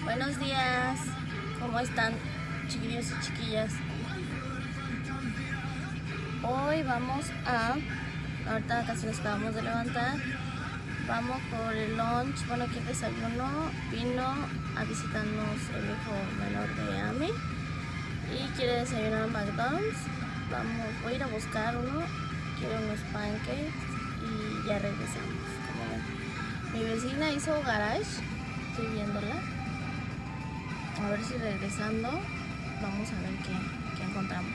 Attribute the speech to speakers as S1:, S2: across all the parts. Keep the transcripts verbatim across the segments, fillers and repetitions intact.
S1: Buenos días, ¿cómo están, chiquillos y chiquillas? Hoy vamos a, ahorita casi nos acabamos de levantar, vamos por el lunch. Bueno, aquí el desayuno vino a visitarnos el hijo menor de Ami y quiere desayunar en McDonald's. Vamos, voy a ir a buscar uno, quiero unos pancakes y ya regresamos. Como ven, mi vecina hizo garage, estoy viéndola. A ver si regresando vamos a ver qué, qué encontramos.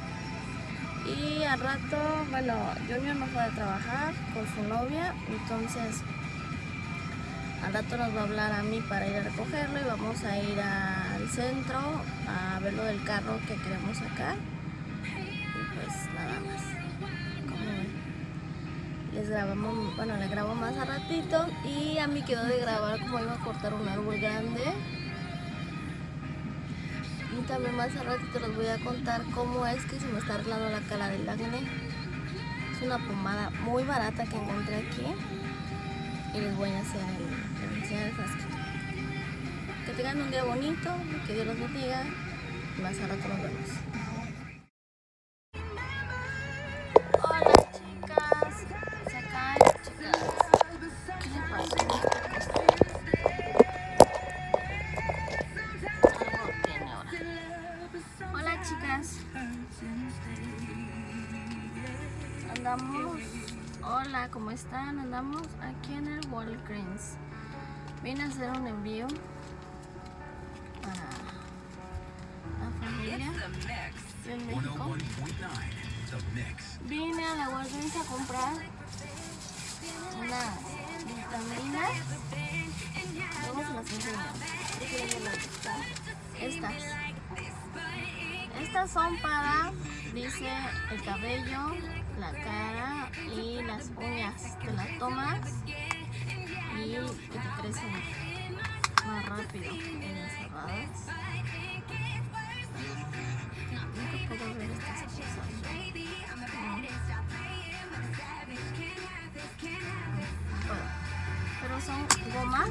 S1: Y al rato, bueno, Junior no fue a trabajar con su novia, entonces al rato nos va a hablar a mí para ir a recogerlo y vamos a ir al centro a ver lo del carro que queremos sacar. Y pues nada más. Como ven, les grabamos, bueno, le grabo más a ratito y a mí quedó de grabar como iba a cortar un árbol grande. Y también más a ratito les voy a contar cómo es que se me está arreglando la cara del acné. Es una pomada muy barata que encontré aquí y les voy a hacer el, les voy a enseñar el frasquito. Que tengan un día bonito, que Dios los bendiga y más a rato nos vemos. Hola chicas, se caen chicas. ¿Qué le pasa? Hola chicas, andamos, hola, ¿cómo están? Andamos aquí en el Walgreens. Vine a hacer un envío para la familia en México. Vine a la Walgreens a comprar unas vitaminas. Luego se las enseño. Estas. Estas son para, dice, el cabello, la cara y las uñas. Te las tomas y que te crecen más rápido en encerradas. Nunca puedo ver estas cosas. No. Pero son gomas,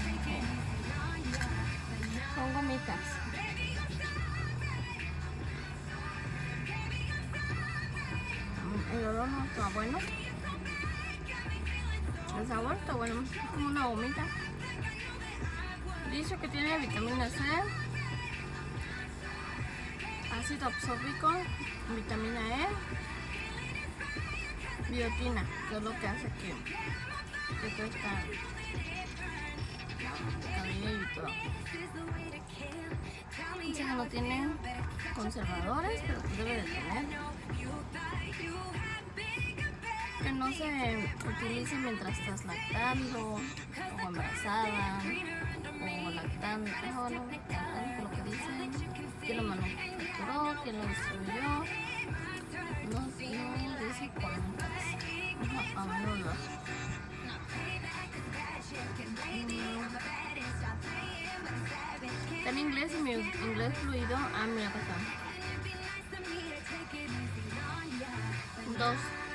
S1: son gomitas. El olor no está bueno. El sabor está bueno, es como una gomita. Dice que tiene vitamina C, ácido absórbico, vitamina E, biotina, que es lo que hace que, que crezca el cabello y todo. Dice que no tiene conservadores, pero pues debe de tener. Que no se utilice mientras estás lactando o embarazada o lactando, no, no, lactando, lo que dicen, que lo manufacturó, que lo distribuyó, no, no dice cuántas, a menudo. Está en inglés y mi inglés fluido, ah, mira acá está. Dos.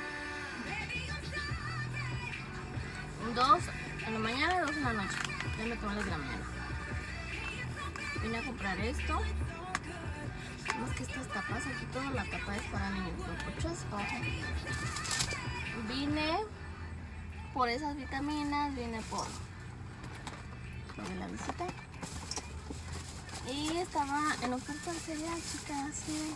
S1: Dos en la mañana y dos en la noche. Ya me tomé las de la mañana. Vine a comprar esto. Más que estas tapas, aquí toda la tapa es para niños. Muchas Vine por esas vitaminas, vine por lo de la visita. Y estaba en oferta el cereal, chicas. Sí.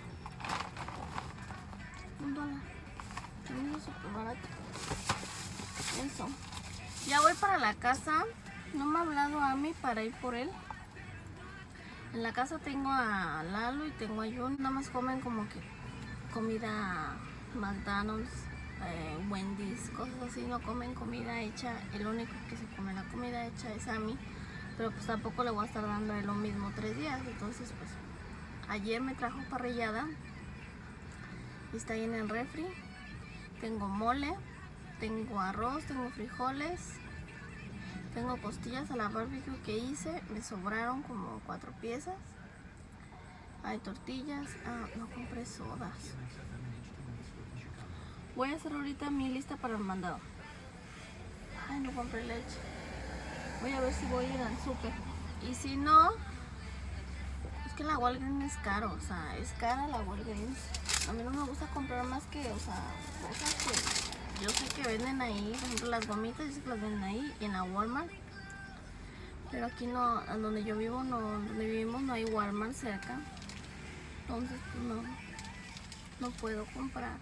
S1: Un dólar. También es súper barato. Eso. Ya voy para la casa. No me ha hablado Ami para ir por él. En la casa tengo a Lalo y tengo a Jun. Nada más comen como que comida McDonald's, eh, Wendy's, cosas así. No comen comida hecha. El único que se come la comida hecha es Ami. Pero pues tampoco le voy a estar dando lo mismo tres días. Entonces pues ayer me trajo parrillada. Y está ahí en el refri. Tengo mole. Tengo arroz, tengo frijoles, tengo costillas a la barbecue que hice, me sobraron como cuatro piezas. Hay tortillas, ah, no compré sodas. Voy a hacer ahorita mi lista para el mandado. Ay, no compré leche. Voy a ver si voy a ir al súper. Y si no, es que la Walgreens es caro, o sea, es cara la Walgreens. A mí no me gusta comprar más que, o sea, cosas que yo sé que venden ahí, por ejemplo las gomitas, yo sé que las venden ahí y en la Walmart. Pero aquí no, en donde yo vivo, no, donde vivimos no hay Walmart cerca. Entonces pues no, no puedo comprar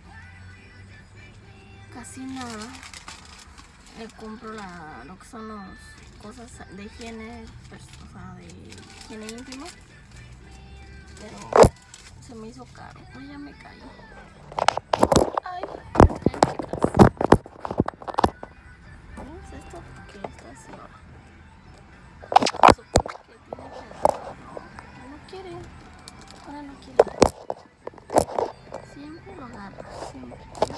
S1: casi nada. Le compro la, lo que son las cosas de higiene, pues, o sea, de higiene íntimo. Pero se me hizo caro. Ay, ya me caigo. Ay, me caí, chicas. ¿Ves esto? ¿Qué está así ahora? Se supone que tiene que dar, ¿no? No quiere. Ahora no quiere. Siempre lo agarra, siempre.